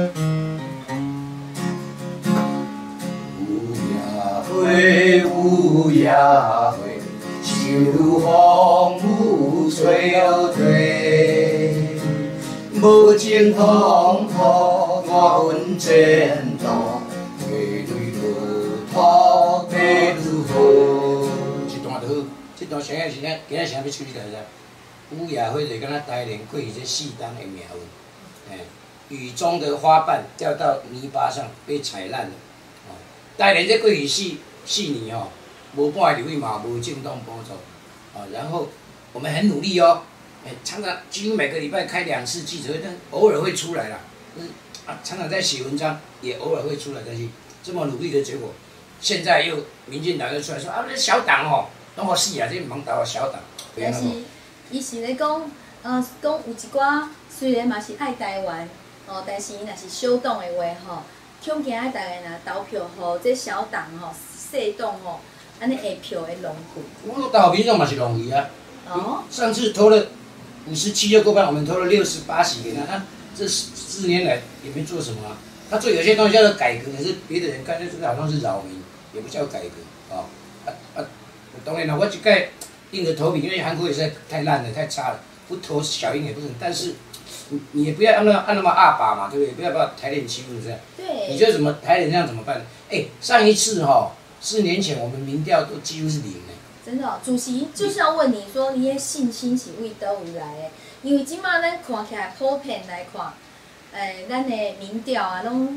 有夜花，秋风雨吹吹，无情风土我阮前途，地雷如土，地如火。这段就好，这段想是今仔想要处理代志。有夜花就敢若台莲过去这4冬的命运，雨中的花瓣掉到泥巴上，被踩烂了。台莲这过去4年哦，无半个入去嘛，无震动波动，然后我们很努力哦，常常几乎每个礼拜开2次记者会，但偶尔会出来啦，常常在写文章，也偶尔会出来，但是这么努力的结果，现在又民进党又出来说这小党哦，拢好死啊，这忙到小党。 但是，伊是咧讲，讲有一寡虽然嘛是爱台湾，但是伊若是小党的话吼。恐惊大家若投票互这小党吼、细党吼，安尼下票会浪费。 我投民众嘛是浪费啊。上次投了57就过半，我们投了68席给他，这4年来也没做什么啊。他做有些东西叫做改革，可是别的人看这个好像是扰民，也不叫改革当然了，我这届硬着头皮，因为韩国也实在太烂了、太差了，不投小英也不行，但是。你也不要按那么二把嘛，对不对？不要把台联欺负这样。 对。 你觉得怎么台联这样怎么办？上一次4年前我们民调都几乎是0呢。 真的主席就是要问你说，你的信心是为倒位来的？因为即马咱看起来普遍来看，咱的民调啊，拢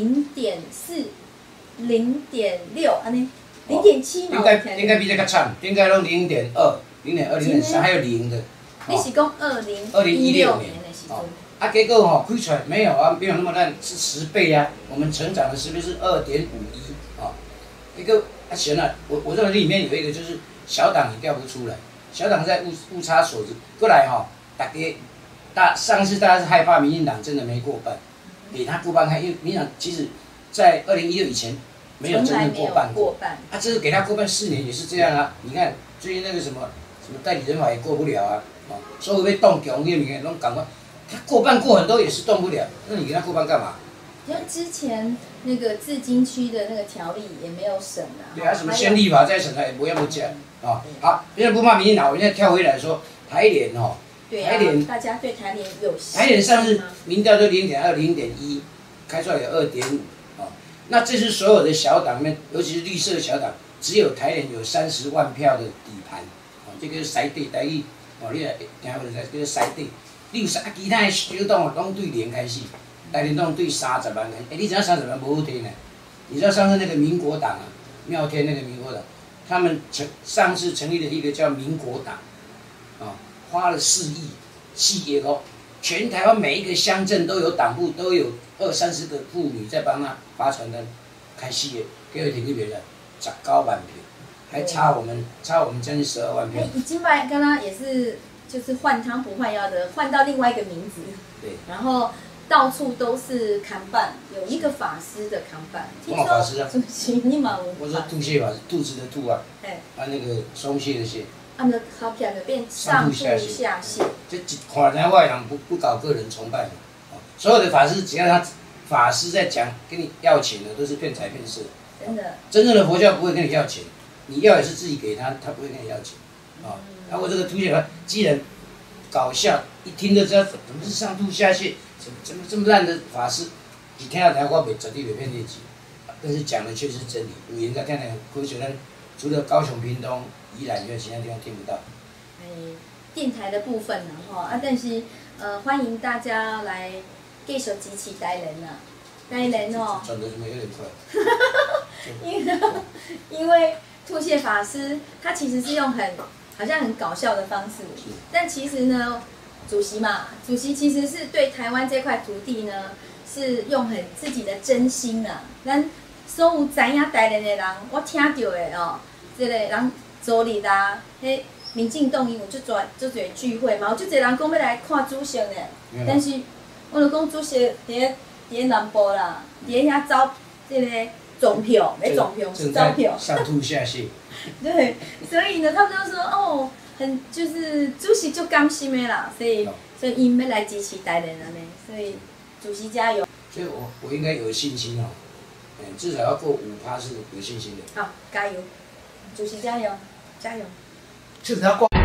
0.4、0.6安尼，0.7嘛。 应该比这个惨，应该拢0.2、0.2、0.3，还有0的。 你是讲2016年的时阵？ 结果开出来没有啊，没有那么烂，是10倍啊。我们成长的10倍是2.51结果行了，我认为里面有一个就是小党你调不出来，小党在误差所致。过来上次大家是害怕民进党真的没过半，给他过半看，因为民进党其实在2016以前没有真正过半过。这次给他过半4年也是这样啊。你看最近那个什么代理人法也过不了啊。所以要动强那物件，拢赶快，他过半过很多也是动不了，那你给他过半干嘛？ 像之前那个自金区的那个条例也没有审啊。 对啊，什么先立法再审也不要不讲啊。好，现在不怕民进党，我现在跳回来说台联台联大家对台联有信心吗？ 台联上次民调都0.2、0.1，开出来有2.5那这是所有的小党里面，尤其是绿色小党，只有台联有30万票的底盘这个是筛底台语。你来听过就知，叫做筛底。你有其他的小党拢对0开始，台联党对30万人。你知道30万不好听呢？你知道上次那个民国党妙天那个民国党，他们上次成立了一个叫民国党，花了4亿企业全台湾每一个乡镇都有党部，都有20-30个妇女在帮他发传单、开企业，给我挺特别的，19万票。还差我们将近12万票。 已经刚刚也是就是换汤不换药的，换到另外一个名字。 对。 然后到处都是看板，有一个法师的看板。 我法师啊。 主席你嘛有。 我说吐泻法师，肚子的吐啊。那个松懈的懈。 就好起来就变上吐下泻。 这看来外人不搞个人崇拜所有的法师只要他法师在讲跟你要钱的，都是骗财骗色。 真的。 真正的佛教不会跟你要钱。你要也是自己给他，他不会跟你要钱，然后我这个吐泻法既然搞笑，一听就知道怎么是上吐下泻，怎么这么烂的法师，你听到台我绝对袂骗业绩，但是讲的却是真理。有人在听的科学呢，除了高雄、屏东、宜兰以外，其他地方听不到。 电台的部分但是欢迎大家来继续支持台联啦，台联转的怎么有点快？ 因为。吐泻法师，他其实是用好像很搞笑的方式，但其实呢，主席其实是对台湾这块土地呢，是用很自己的真心啊。咱所有知影台联的人，我听到的这个人昨日民进党因有足侪聚会嘛，有足侪人讲要来看主席呢，但是我就讲主席伫南部啦，伫遐走这个。总票没总票是招票， 上吐下泻。 对，所以呢，他们就说就是主席就甘心的啦，所以因要来支持台联了呢，所以主席加油。 所以我应该有信心哦，至少要过5%是有信心的。 好，加油，主席加油，加油！ 至少要过。